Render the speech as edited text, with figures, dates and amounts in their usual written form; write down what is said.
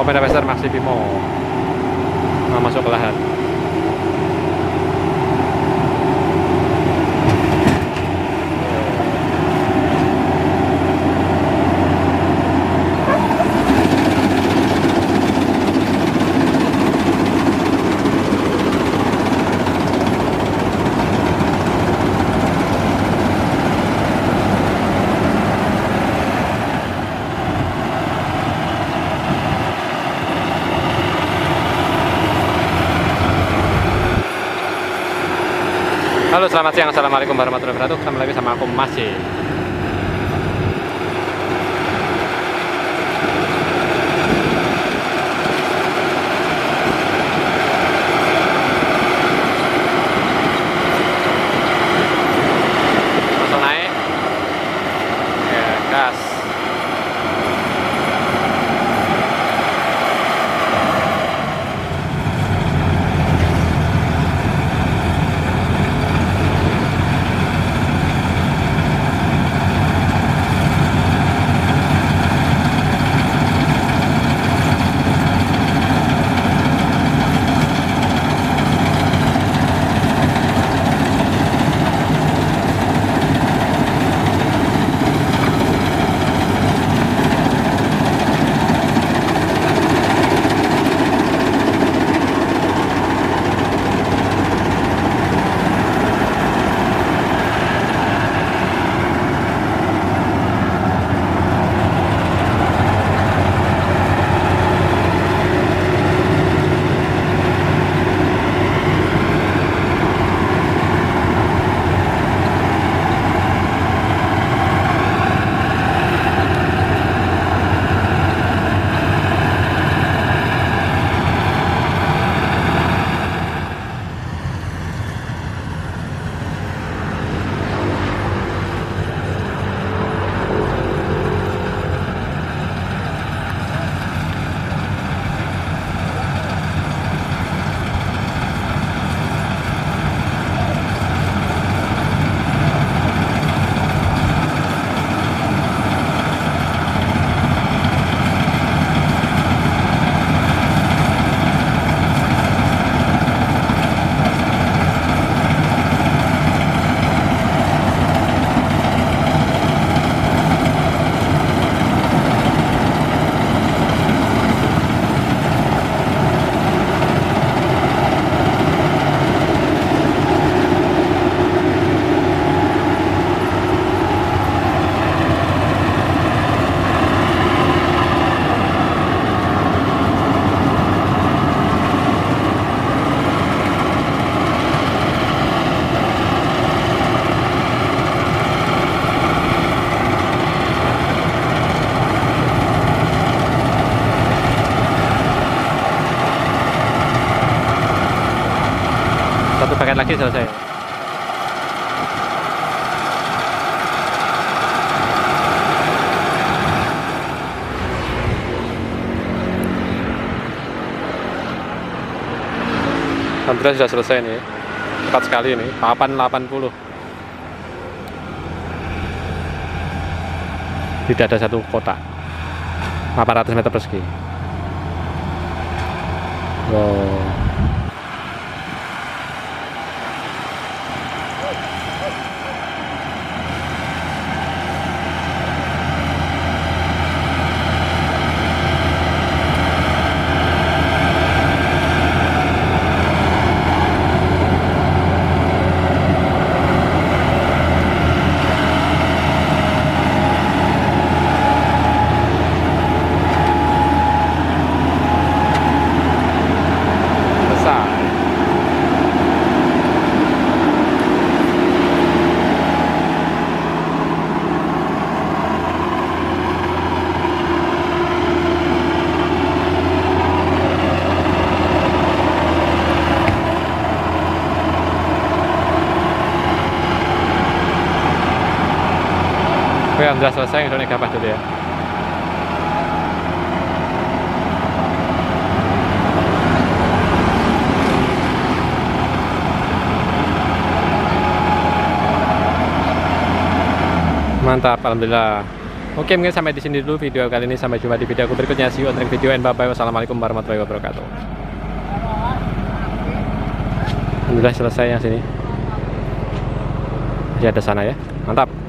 Sepeda Pacer Maxi Bimo mau masuk ke lahan. Halo, selamat siang. Assalamualaikum warahmatullahi wabarakatuh. Ketemu lagi sama aku Masih. Langsung naik. Ya, gas. Satu paket lagi selesai. Alhamdulillah sudah selesai nih. Cepat sekali ini, papan 80. Tidak ada satu kotak. 800 meter persegi. Wow. Oke, sudah selesai, udah kapal dulu ya. Mantap, alhamdulillah. Oke, mungkin sampai di sini dulu video kali ini. Sampai jumpa di video aku berikutnya. See you on the next video and bye bye. Wassalamualaikum warahmatullahi wabarakatuh. Alhamdulillah selesai yang sini. Masih ada sana ya. Mantap.